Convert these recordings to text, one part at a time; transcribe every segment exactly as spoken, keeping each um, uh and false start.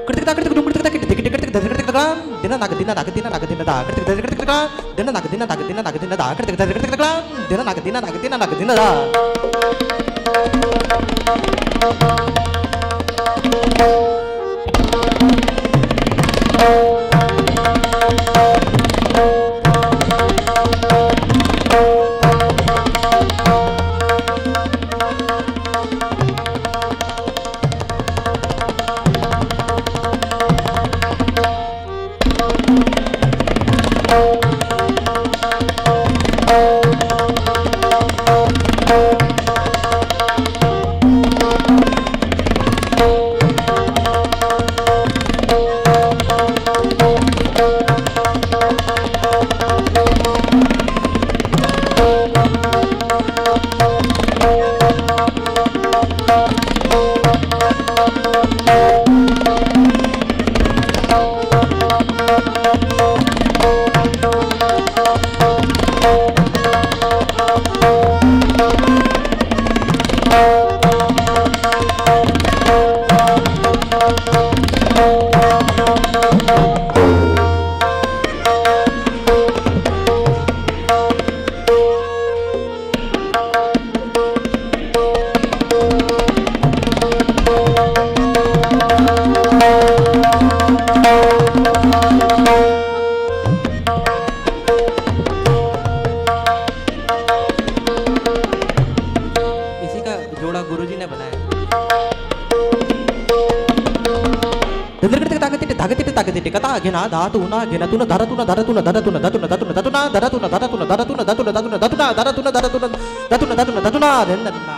Kritik tak kritik dum kritik tak kritik kritik kritik kritik kritik kan dina nak dina nak dina nak dina da kritik kritik kritik kan dina nak dina nak dina nak dina da kritik kritik kritik kan dina nak dina nak dina nak dina da Gena datuna gena tuna daratuna daratuna daratuna datuna datuna datuna daratuna daratuna daratuna datuna datuna datuna daratuna daratuna datuna datuna datuna denna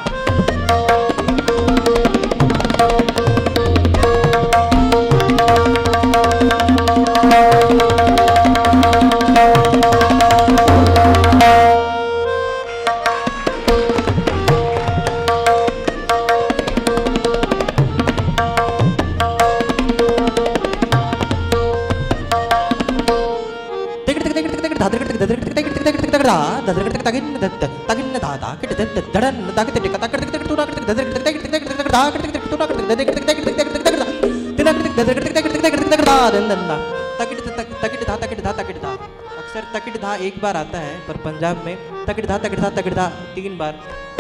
अक्सर तकिट धा एक बार आता है पर पंजाब में तकिट धा तकिट धा तकिट धा तीन बार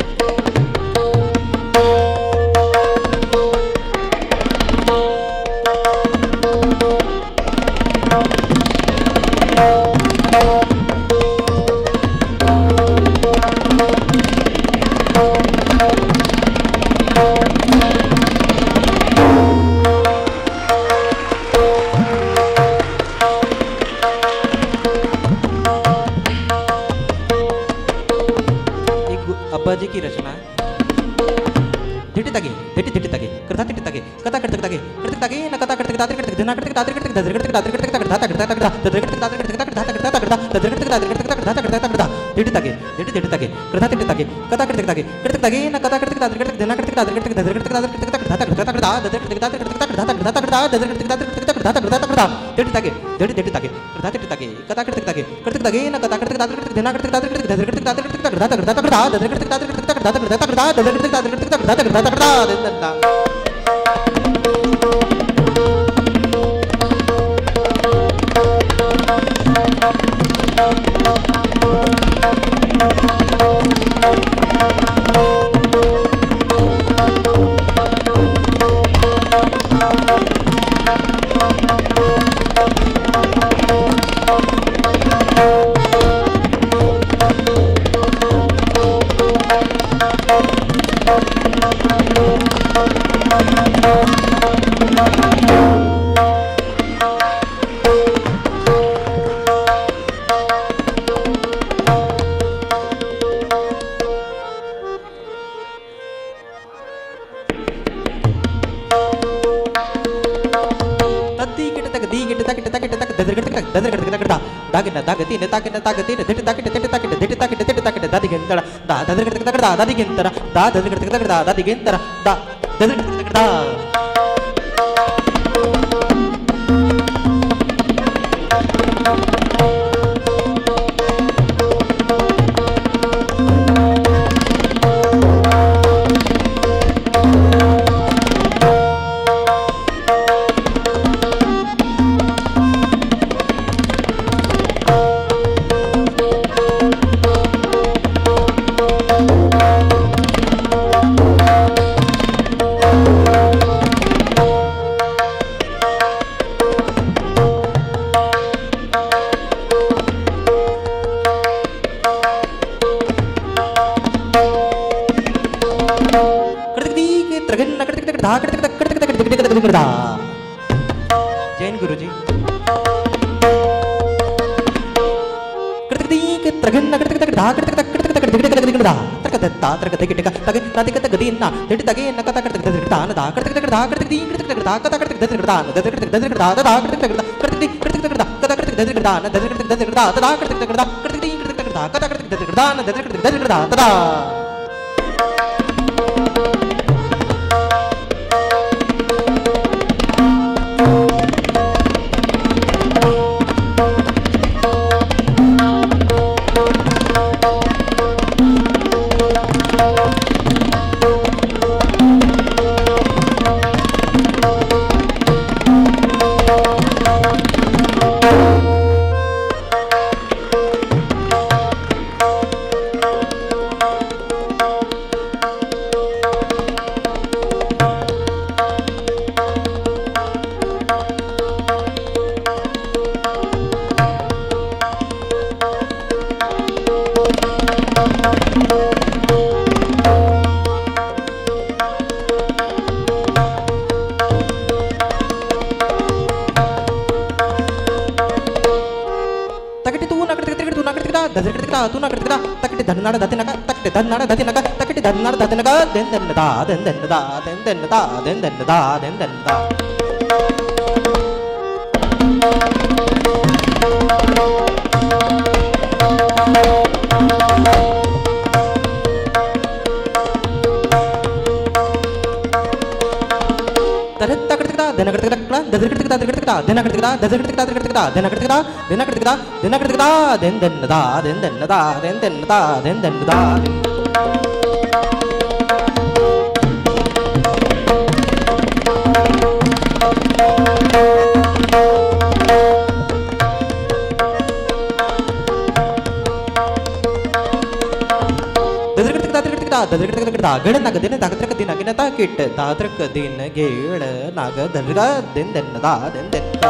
जी की रचना धिटी तगे धिटी धिटी तगे कृता धिटी तगे कथा करते तगे करते तगे न कथा करते दादर करते धना करते दादर करते दादर करते दादर करते दादर करते दादर करते दादर करते दादर करते दादर करते दादर करते दादर करते दादर करते दादर करते धिटी तगे धिटी धिटी तगे कृता धिटी तगे कथा करते तगे करते तगे न कथा करते दादर करते धना करते दादर करते दादर करते दादर करते दादर करते दादर करते दादर करते दादर करते दादर करते दादर करते दादर करते दादर करते धिटी तगे धिटी धिटी तगे कृता धिटी तगे कथा करते तगे करते तगे न कथा करते दादर करते धना करते दादर करते दादर करते दादर करते दादर करते दादर करते दादर करते दादर करते दादर दागिना दागती ने ताकिना तागती ने धिट ताकिट धिट ताकिट धिट ताकिट धिट ताकिट दादी गेंतरा दा दादी गेंतरा दा दादी गेंतरा दा दादी गेंतरा दादी गेंतरा दा दादी गेंतरा लाइन गुरुजी। त्रगन नगरतक तक धा करतक तक करतक तक दिगड़े तक दिगड़ा तक ता तक तक टिका तक ताति कत गदी ना दिट तगे न कता करतक दिगड़ा ना धा करतक तक धा करतक दी करतक तक धा कता करतक दिगड़ा ना दद करतक दिगड़ा धा करतक तक करतक दी करतक तक कता करतक दिगड़ा ना दद करतक दिगड़ा धा करतक तक करतक दी करतक तक धा कता करतक दिगड़ा ना दद करतक दिगड़ा ता तू ना करतक तकटे धन्नाड दते नका तकटे धन्नाड दते नका तकटे धन्नाड दते नका देन देन दा देन देन दा देन देन दा देन देन दा देन देन दा तरत तकटक दा देन करतक दा ददर करतक दा करतक दा देन करतक दा ददर करतक दा करतक दा देन करतक दा देन करतक दा देन करतक दा देन देन दा देन देन दा देन देन दा देन देन दा ददर करतक दा गड नग दिन दागत्रक दिन अगिन ता किट दात्रक दिन गेड नाग दरगा दिन दिन दा दिन दिन दा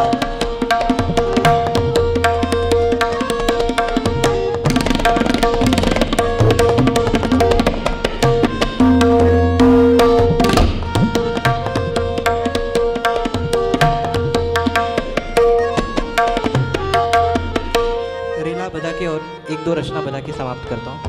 रीला बजा के और एक दो रचना बजा के समाप्त करता हूँ।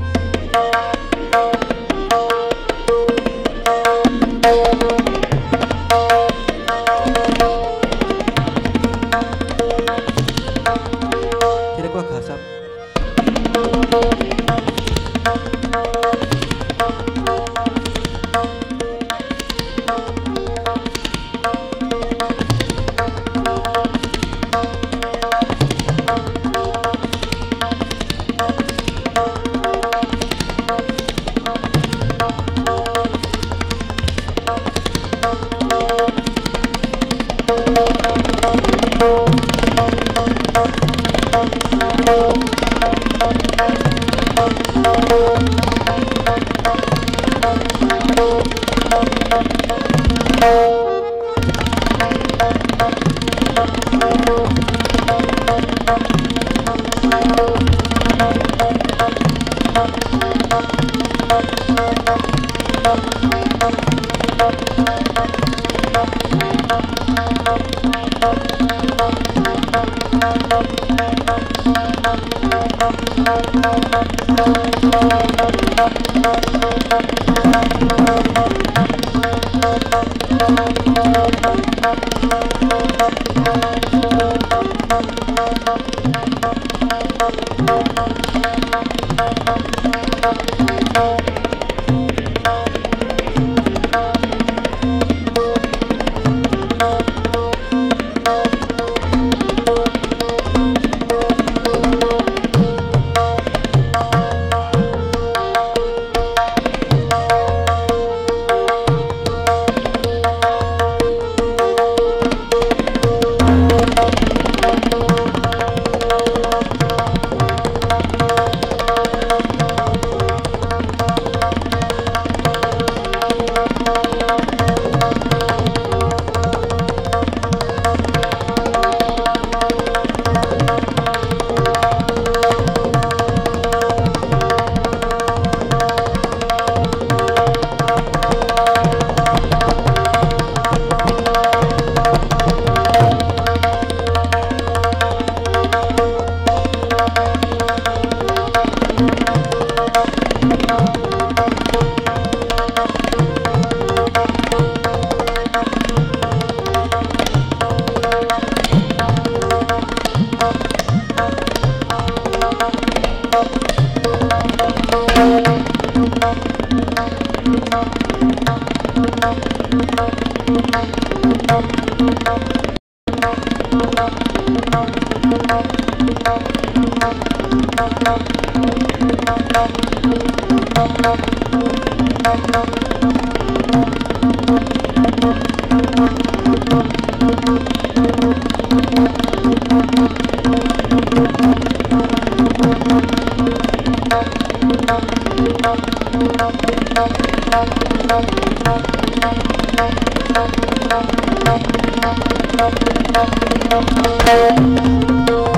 Thank you.